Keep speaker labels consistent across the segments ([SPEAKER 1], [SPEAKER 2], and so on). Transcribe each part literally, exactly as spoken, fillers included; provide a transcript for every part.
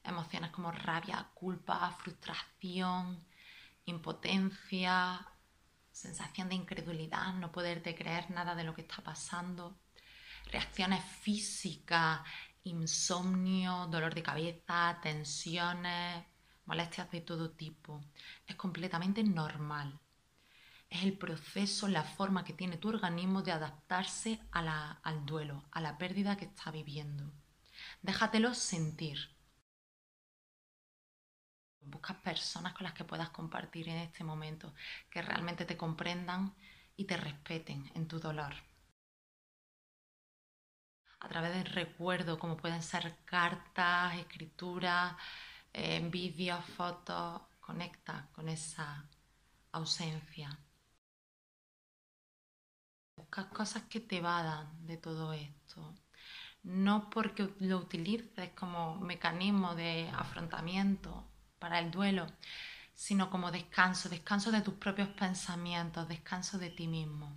[SPEAKER 1] emociones como rabia, culpa, frustración, impotencia, sensación de incredulidad, no poderte creer nada de lo que está pasando, reacciones físicas, insomnio, dolor de cabeza, tensiones, molestias de todo tipo. Es completamente normal. Es el proceso, la forma que tiene tu organismo de adaptarse a la, al duelo, a la pérdida que está viviendo. Déjatelo sentir. Busca personas con las que puedas compartir en este momento, que realmente te comprendan y te respeten en tu dolor. A través del recuerdo, como pueden ser cartas, escrituras, eh, vídeos, fotos, conecta con esa ausencia. Busca cosas que te vadan de todo esto. No porque lo utilices como mecanismo de afrontamiento para el duelo, sino como descanso, descanso de tus propios pensamientos, descanso de ti mismo.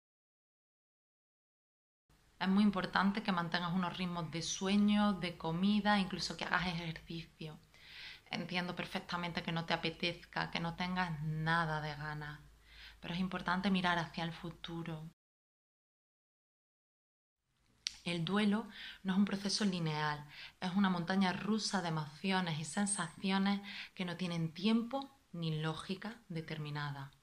[SPEAKER 1] Es muy importante que mantengas unos ritmos de sueño, de comida, incluso que hagas ejercicio. Entiendo perfectamente que no te apetezca, que no tengas nada de ganas, pero es importante mirar hacia el futuro. El duelo no es un proceso lineal, es una montaña rusa de emociones y sensaciones que no tienen tiempo ni lógica determinada.